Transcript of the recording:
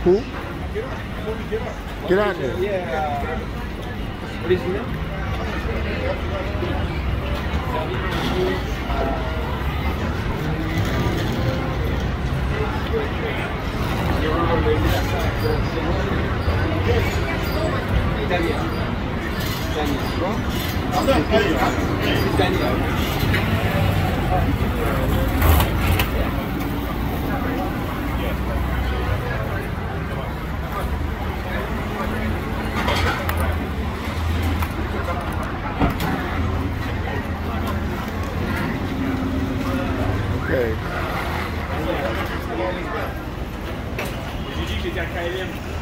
Who? Get out there. Yeah. What is his name? Okay. J'ai dit que j'étais acclaimed.